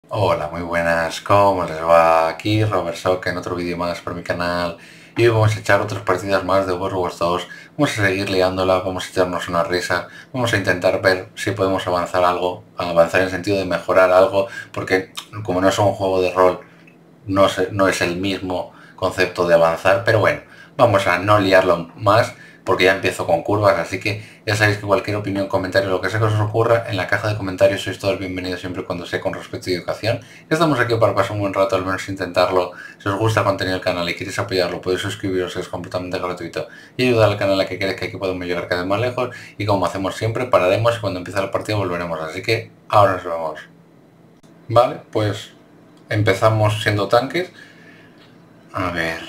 Hola, muy buenas, ¿cómo les va? Aquí Robert Sock en otro vídeo más por mi canal y hoy vamos a echar otras partidas más de World Wars 2. Vamos a seguir liándola, vamos a echarnos una risa, vamos a intentar ver si podemos avanzar algo, avanzar en el sentido de mejorar algo, porque como no es un juego de rol, no es el mismo concepto de avanzar, pero bueno, vamos a no liarlo más porque ya empiezo con curvas, así que ya sabéis que cualquier opinión, comentario, lo que sea que os ocurra, en la caja de comentarios sois todos bienvenidos siempre cuando sea con respeto y educación. Estamos aquí para pasar un buen rato, al menos intentarlo. Si os gusta el contenido del canal y queréis apoyarlo, podéis suscribiros, es completamente gratuito y ayudar al canal a que queréis que aquí podamos llegar cada vez más lejos. Y como hacemos siempre, pararemos y cuando empiece la partida volveremos, así que ahora nos vemos. Vale, pues empezamos siendo tanques. A ver.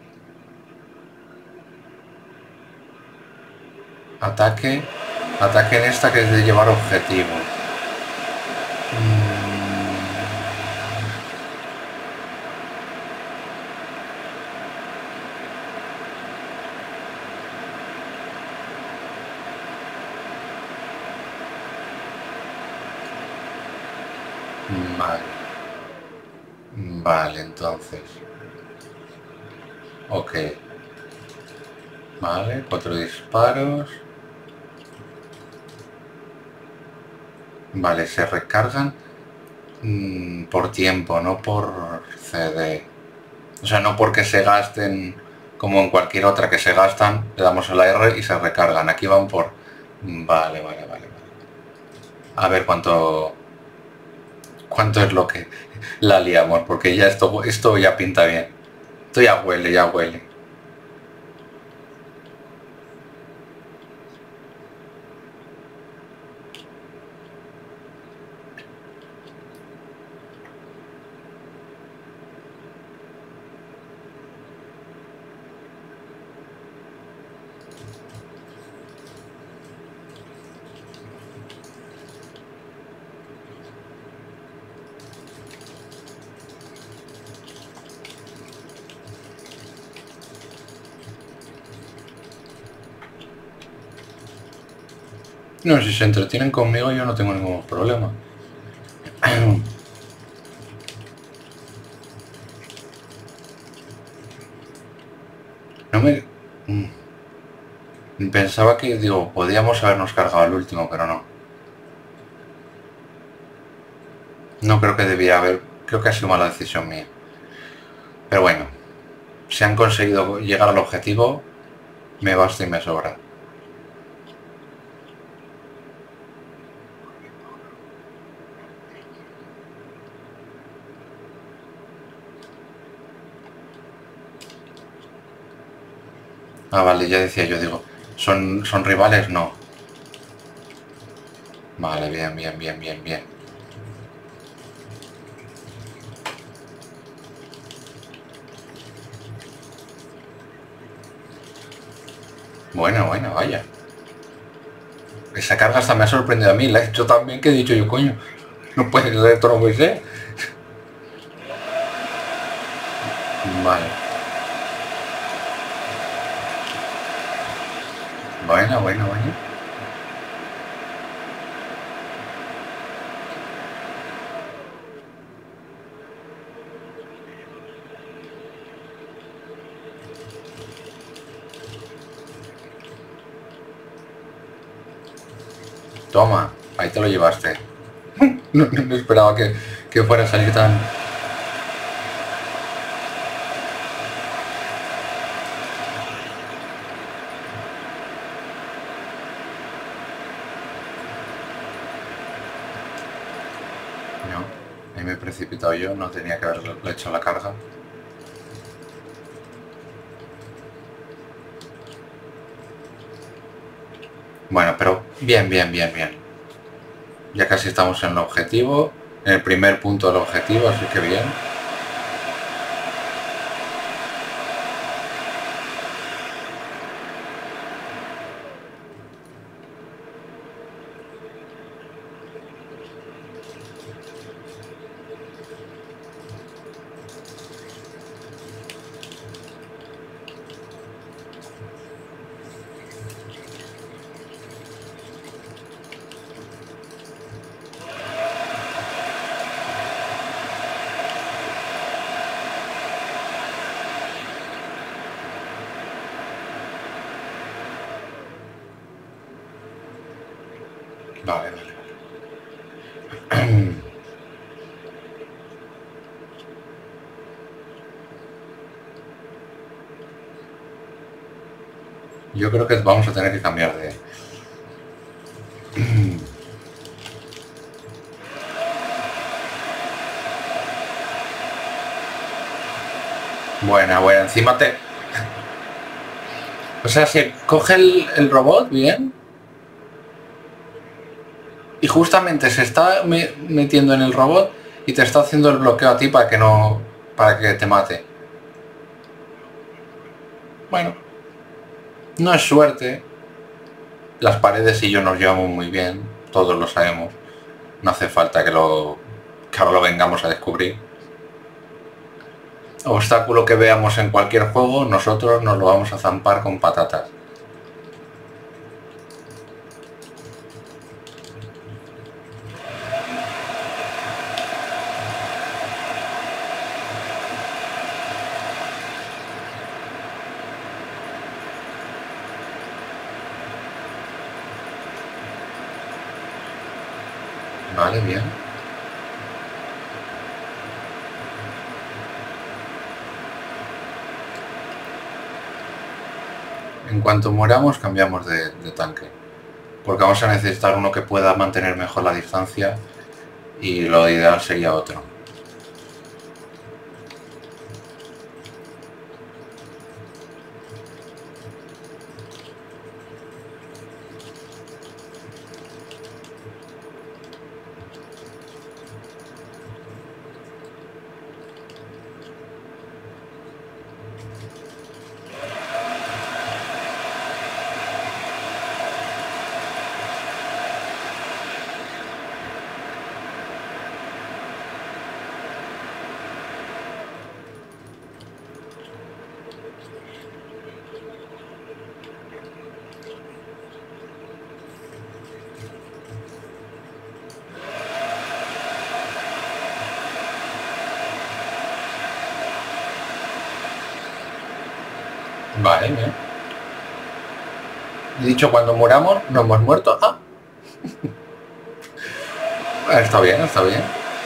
Ataque. Ataque en esta que es de llevar objetivo. Vale. Vale, entonces. Ok. Vale, 4 disparos. Vale, se recargan por tiempo, no por CD. O sea, no porque se gasten como en cualquier otra que se gastan, le damos a la R y se recargan. Aquí van por... Vale, vale, vale, vale. A ver cuánto es lo que la liamos, porque ya esto ya pinta bien. Esto ya huele, ya huele. No, si se entretienen conmigo yo no tengo ningún problema. No me... Pensaba que, digo, podíamos habernos cargado el último, pero no. No creo que debía haber... Creo que ha sido mala decisión mía. Pero bueno, si han conseguido llegar al objetivo, me basta y me sobra. Ah, vale, ya decía yo, digo, ¿son rivales? No. Vale, bien, bien, bien, bien, bien. Bueno, bueno, vaya. Esa carga hasta me ha sorprendido a mí, la he hecho tan bien que he dicho yo, coño, no puede ser, esto no puede ser. Vale. Bueno, bueno, bueno. Toma, ahí te lo llevaste. No esperaba que fuera a salir tan... No, ahí me he precipitado yo, no tenía que haberle hecho la carga. Bueno, pero bien, bien, bien, bien. Ya casi estamos en el objetivo, en el primer punto del objetivo, así que bien. Vale, vale, vale. Yo creo que vamos a tener que cambiar de... Buena, buena, encima te... O sea, se coge el robot bien y justamente se está metiendo en el robot y te está haciendo el bloqueo a ti para que no... para que te mate. Bueno, no es suerte. Las paredes y yo nos llevamos muy bien, todos lo sabemos. No hace falta que ahora lo vengamos a descubrir. Obstáculo que veamos en cualquier juego, nosotros nos lo vamos a zampar con patatas. Vale, bien. En cuanto muramos cambiamos de tanque. Porque vamos a necesitar uno que pueda mantener mejor la distancia y lo ideal sería otro. Vale, bien. He dicho cuando muramos, no hemos muerto. Ah, está bien, está bien.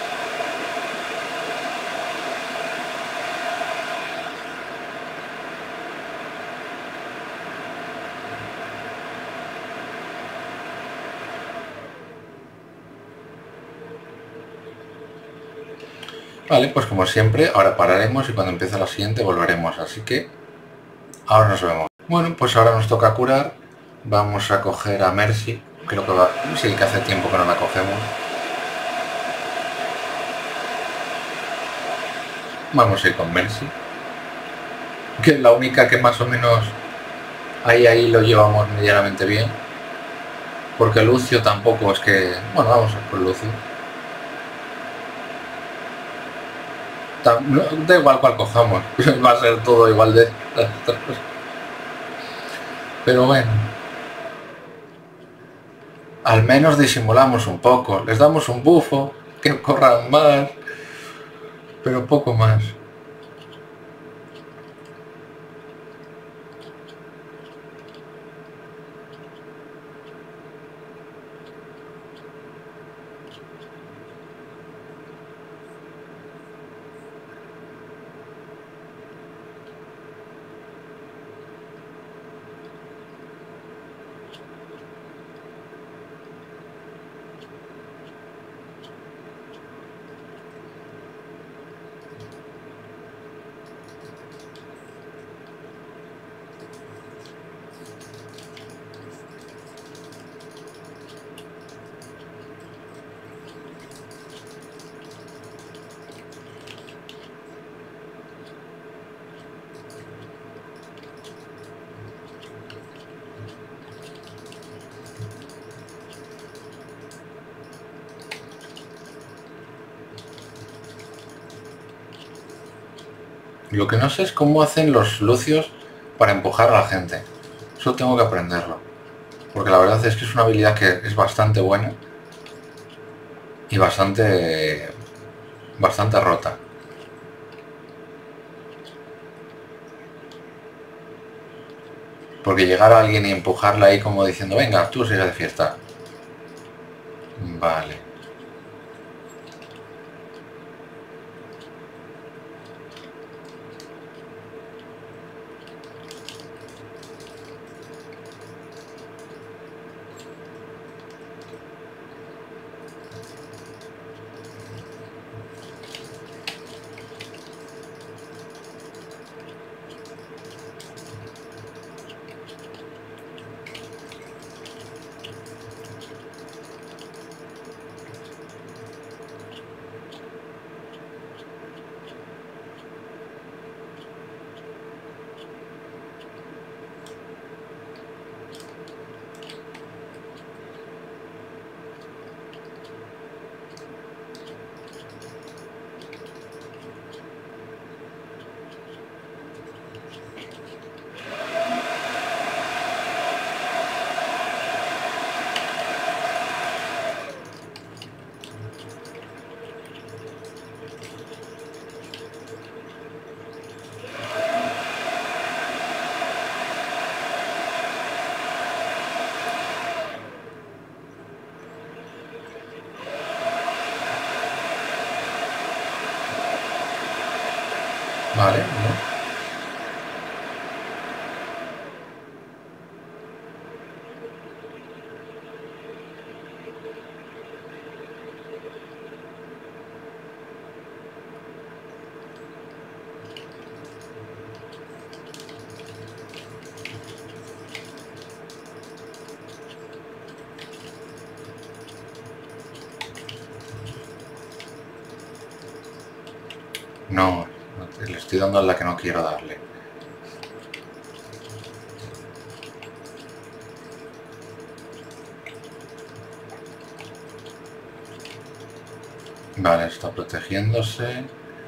Vale, pues como siempre, ahora pararemos y cuando empiece la siguiente volveremos. Así que ahora nos vemos. Bueno, pues ahora nos toca curar. Vamos a coger a Mercy. Creo que va... Sí, que hace tiempo que no la cogemos. Vamos a ir con Mercy. Que es la única que más o menos... Ahí lo llevamos medianamente bien. Porque Lucio tampoco es que... Bueno, vamos a ir con Lucio. Da igual cual cojamos. Va a ser todo igual de... Pero bueno. Al menos disimulamos un poco. Les damos un bufo. Que corran más. Pero poco más. Lo que no sé es cómo hacen los lucios para empujar a la gente. Eso tengo que aprenderlo. Porque la verdad es que es una habilidad que es bastante buena. Y bastante rota. Porque llegar a alguien y empujarla ahí como diciendo, venga, tú sigue de fiesta. Vale. Vale, ¿no? No, le estoy dando a la que no quiero darle. Vale, está protegiéndose.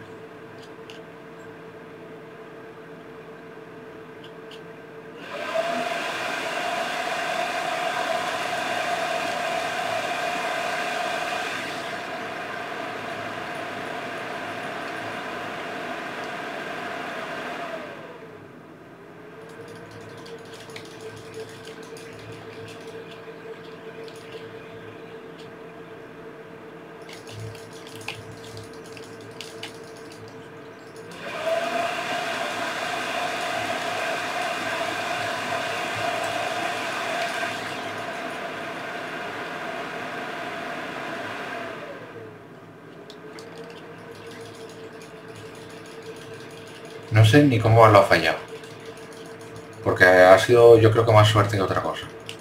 No sé ni cómo lo ha fallado. Porque ha sido, yo creo que más suerte que otra cosa.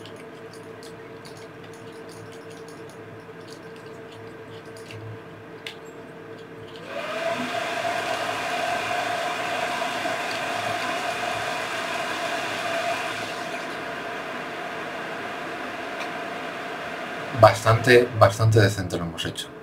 Bastante decente lo hemos hecho.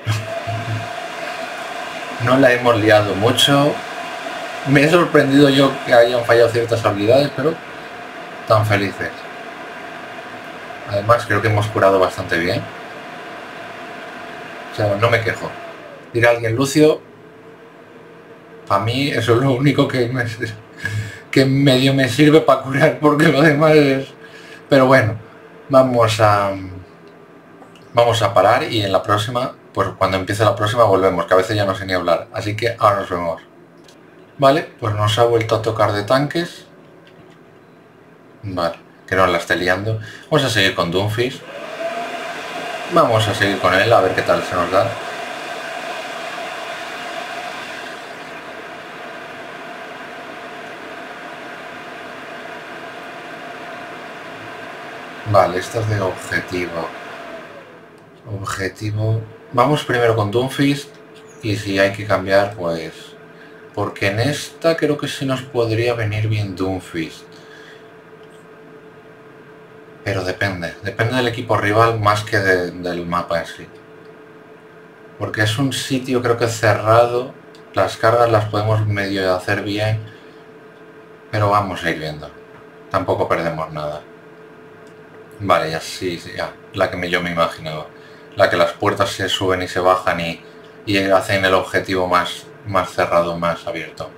No la hemos liado mucho. Me he sorprendido yo que hayan fallado ciertas habilidades, pero tan felices. Además creo que hemos curado bastante bien. O sea, no me quejo. Ir a alguien lucio, a mí eso es lo único que medio me sirve para curar, porque lo demás es... Pero bueno, vamos a parar y en la próxima, pues cuando empiece la próxima volvemos, que a veces ya no sé ni hablar. Así que ahora nos vemos. Vale, pues nos ha vuelto a tocar de tanques. Vale, que no la esté liando. Vamos a seguir con Doomfist. Vamos a seguir con él, a ver qué tal se nos da. Vale, esto es de objetivo. Objetivo... Vamos primero con Doomfist y si hay que cambiar, pues... Porque en esta creo que sí nos podría venir bien Doomfist. Pero depende del equipo rival más que del mapa en sí. Porque es un sitio creo que cerrado, las cargas las podemos medio hacer bien, pero vamos a ir viendo. Tampoco perdemos nada. Vale, ya sí, ya, la que yo me imaginaba. La que las puertas se suben y se bajan y hacen el objetivo más cerrado, más abierto.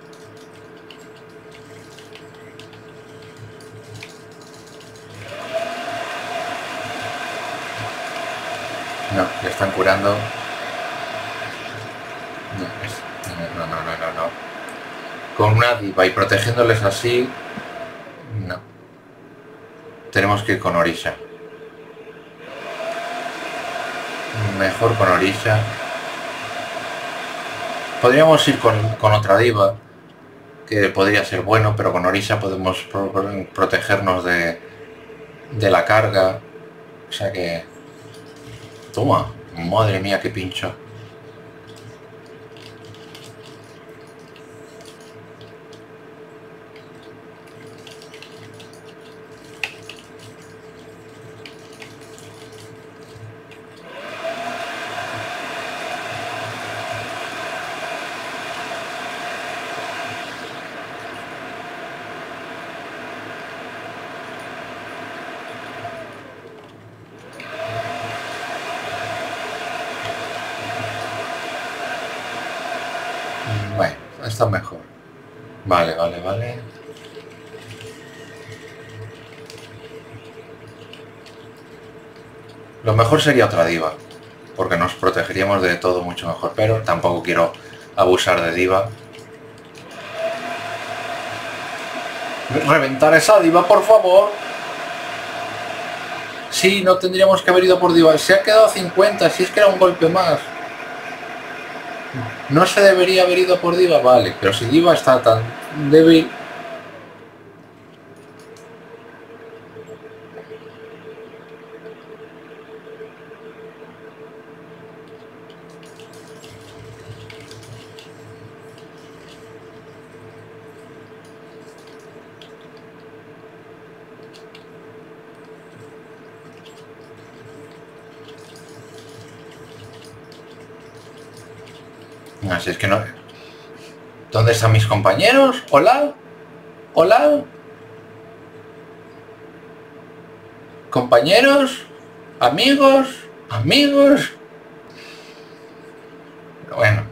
No, le están curando. No, no, no, no, no, no. Con una diva y protegiéndoles así, no. Tenemos que ir con Orisha. Mejor con Orisha. Podríamos ir con otra diva, que podría ser bueno, pero con Orisha podemos protegernos de la carga. O sea que... Toma, madre mía, qué pincho. Bueno, está mejor. Vale, vale, vale. Lo mejor sería otra diva, porque nos protegeríamos de todo mucho mejor, pero tampoco quiero abusar de diva. Reventar esa diva, por favor. Sí, no tendríamos que haber ido por diva. Se ha quedado 50, si es que era un golpe más. No se debería haber ido por diva, vale, pero si diva está tan débil... Así es que no... ¿Dónde están mis compañeros? ¿Hola? ¿Hola? ¿Compañeros? ¿Amigos? ¿Amigos? Bueno.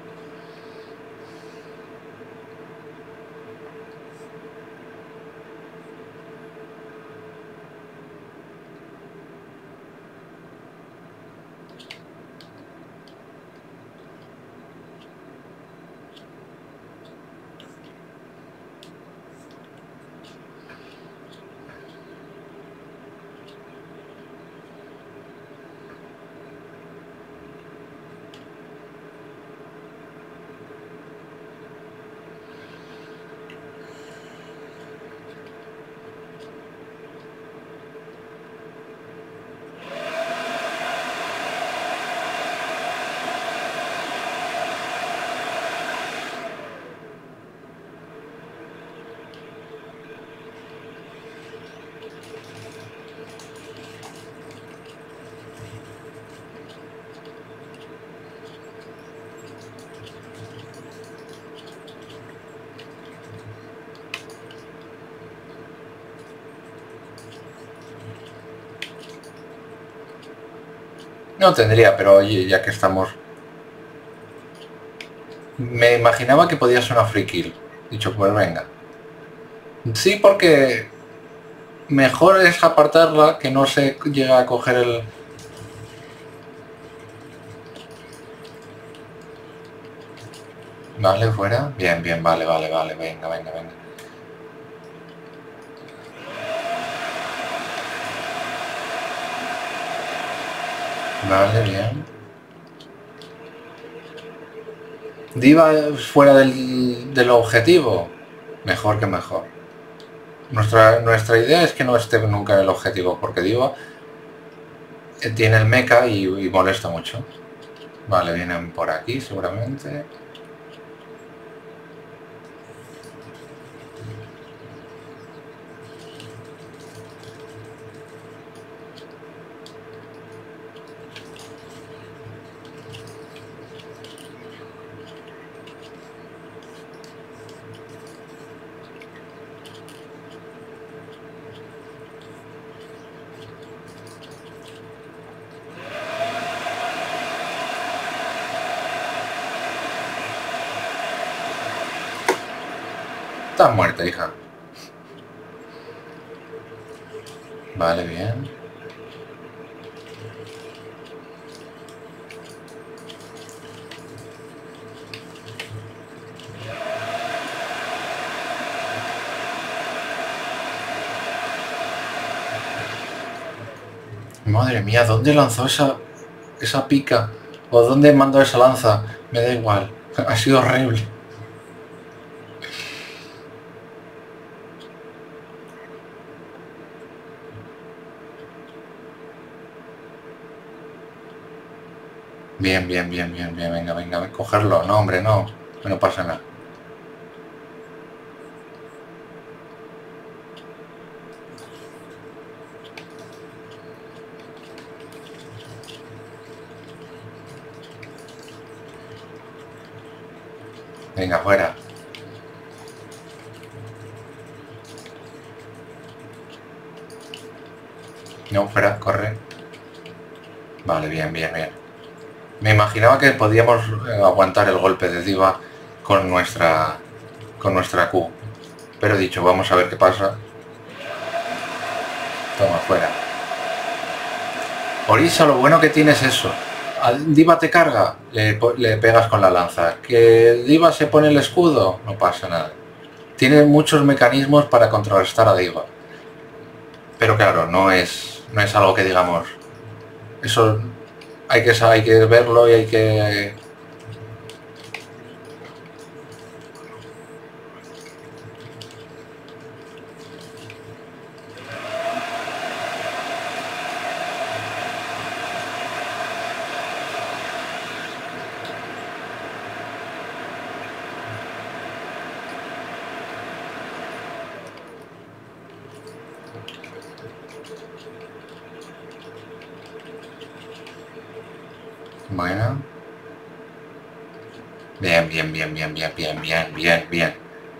No tendría, pero oye, ya que estamos... Me imaginaba que podía ser una free kill. Dicho, pues venga. Sí, porque mejor es apartarla que no se llega a coger el... Vale, fuera. Bien, bien, vale, vale, vale. Venga, venga, venga. Vale, bien. Diva fuera del objetivo. Mejor que mejor. Nuestra idea es que no esté nunca en el objetivo, porque Diva tiene el mecha y molesta mucho. Vale, vienen por aquí seguramente. Estás muerta, hija. Vale, bien. Madre mía, ¿dónde lanzó esa pica? ¿O dónde mandó esa lanza? Me da igual. Ha sido horrible. Bien, bien, bien, bien, bien. Venga, venga, cogerlo. No, hombre, no. No pasa nada. Venga, fuera. No, fuera, corre. Vale, bien, bien, bien. Me imaginaba que podíamos aguantar el golpe de Diva con nuestra Q. Pero he dicho, vamos a ver qué pasa. Toma, fuera. Orisa, lo bueno que tiene es eso. Diva te carga, le pegas con la lanza. Que Diva se pone el escudo, no pasa nada. Tiene muchos mecanismos para contrarrestar a Diva. Pero claro, no es algo que digamos. Eso hay que verlo y hay que... Bueno. Bien, bien, bien, bien, bien, bien, bien, bien, bien.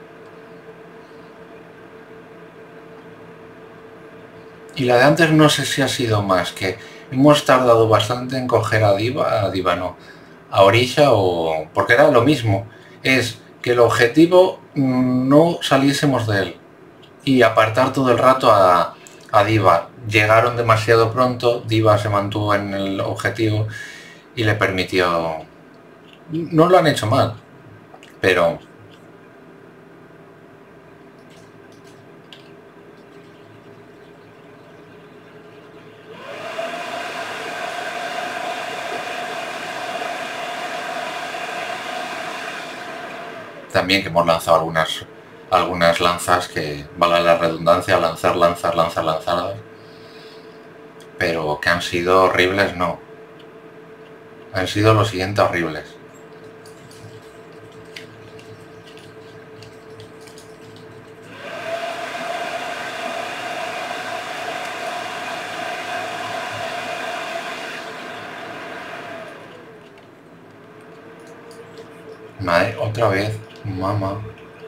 Y la de antes no sé si ha sido más, que hemos tardado bastante en coger a Diva no, a Orisha o... porque era lo mismo, es que el objetivo no saliésemos de él y apartar todo el rato a Diva. Llegaron demasiado pronto, Diva se mantuvo en el objetivo y le permitió... No lo han hecho mal, pero también que hemos lanzado algunas lanzas que, valga la redundancia, lanzadas, pero que han sido horribles, no. Han sido lo siguiente horribles. Madre, otra vez, mamá.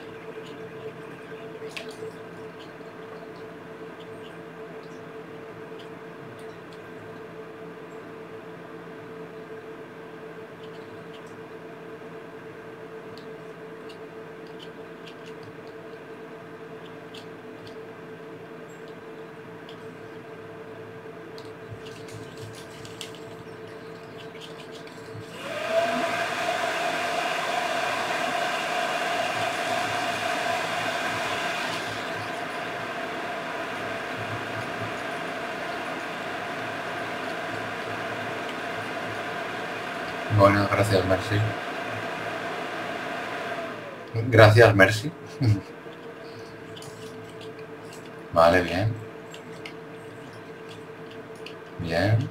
Bueno, gracias, Mercy. Gracias, Mercy. Vale, bien. Bien.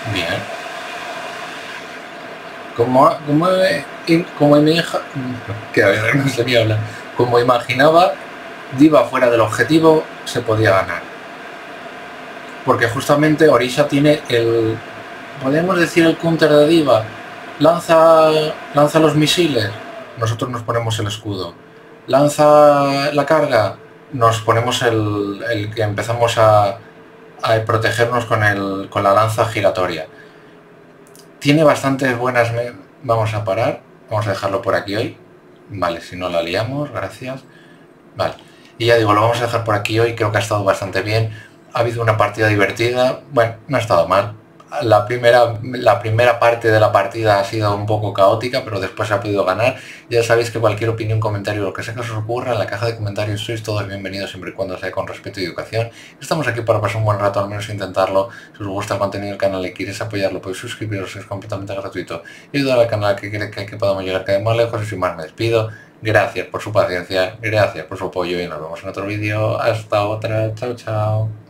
Bien. Como mi hija... Que a ver, no se me habla. Como imaginaba, Diva fuera del objetivo, se podía ganar. Porque justamente Orisha tiene el... podemos decir el counter de Diva. Lanza los misiles, nosotros nos ponemos el escudo. Lanza la carga, nos ponemos el que empezamos a protegernos con la lanza giratoria. Tiene bastantes buenas... Vamos a parar, vamos a dejarlo por aquí hoy. Vale, si no la liamos, gracias. Vale, y ya digo, lo vamos a dejar por aquí hoy, creo que ha estado bastante bien. Ha habido una partida divertida, bueno, no ha estado mal. La primera parte de la partida ha sido un poco caótica, pero después se ha podido ganar. Ya sabéis que cualquier opinión, comentario, lo que sea que os ocurra, en la caja de comentarios sois todos bienvenidos siempre y cuando sea con respeto y educación. Estamos aquí para pasar un buen rato, al menos intentarlo. Si os gusta el contenido del canal y queréis apoyarlo, podéis suscribiros, es completamente gratuito. Y ayudar al canal que quiere que podamos llegar cada vez más lejos. Y sin más me despido. Gracias por su paciencia, gracias por su apoyo y nos vemos en otro vídeo. Hasta otra, chao chao.